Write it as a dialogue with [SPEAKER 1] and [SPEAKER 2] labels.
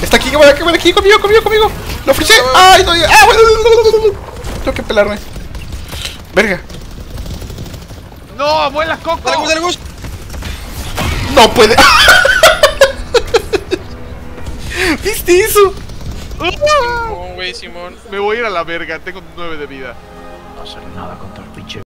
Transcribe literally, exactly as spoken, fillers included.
[SPEAKER 1] Está aquí, cabrón, cabrón, aquí, conmigo, conmigo, conmigo. Lo ofrecí. Ay, no, ah, bueno. Tengo que pelarme. Verga.
[SPEAKER 2] No, vuelas, Coco.
[SPEAKER 3] Dale, Gus, dale, Gus.
[SPEAKER 1] No puede. ¿Viste eso?
[SPEAKER 3] Simón, güey, Simón.
[SPEAKER 2] Me voy a ir a la verga, tengo nueve de vida.
[SPEAKER 4] No hacer nada contra el pinche